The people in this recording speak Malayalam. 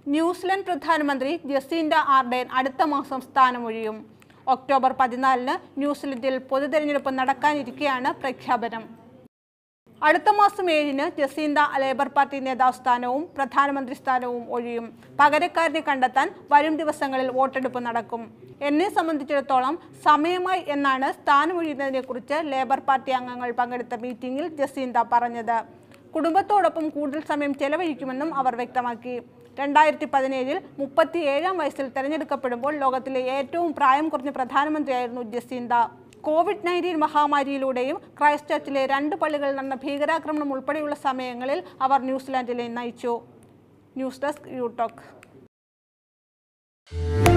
ന്യൂസിലൻഡ് പ്രധാനമന്ത്രി ജസിൻഡ ആർഡൻ അടുത്ത മാസം സ്ഥാനമൊഴിയും. ഒക്ടോബർ 14-ന് ന്യൂസിലൻഡിൽ പൊതുതെരഞ്ഞെടുപ്പ് നടക്കാനിരിക്കെയാണ് പ്രഖ്യാപനം. അടുത്ത മാസം 7-ന് ജസിൻഡ ലേബർ പാർട്ടി നേതാവ് സ്ഥാനവും പ്രധാനമന്ത്രി സ്ഥാനവും ഒഴിയും. പകരക്കാരനെ കണ്ടെത്താൻ വരും ദിവസങ്ങളിൽ വോട്ടെടുപ്പ് നടക്കും. എന്നെ സംബന്ധിച്ചിടത്തോളം സമയമായി എന്നാണ് സ്ഥാനമൊഴിയുന്നതിനെക്കുറിച്ച് ലേബർ പാർട്ടി അംഗങ്ങൾ പങ്കെടുത്ത മീറ്റിംഗിൽ ജസിൻഡ പറഞ്ഞത്. കുടുംബത്തോടൊപ്പം കൂടുതൽ സമയം ചെലവഴിക്കുമെന്നും അവർ വ്യക്തമാക്കി. 2017-ൽ 37-ാം വയസ്സിൽ തെരഞ്ഞെടുക്കപ്പെടുമ്പോൾ ലോകത്തിലെ ഏറ്റവും പ്രായം കുറഞ്ഞ പ്രധാനമന്ത്രിയായിരുന്നു ജസിൻഡ. കോവിഡ്-19 മഹാമാരിയിലൂടെയും ക്രൈസ്റ്റ് ചർച്ചിലെ 2 പള്ളികളിൽ നടന്ന ഭീകരാക്രമണം ഉൾപ്പെടെയുള്ള സമയങ്ങളിൽ അവർ ന്യൂസിലാൻഡിനെ നയിച്ചു. News desk യൂടോക്ക്.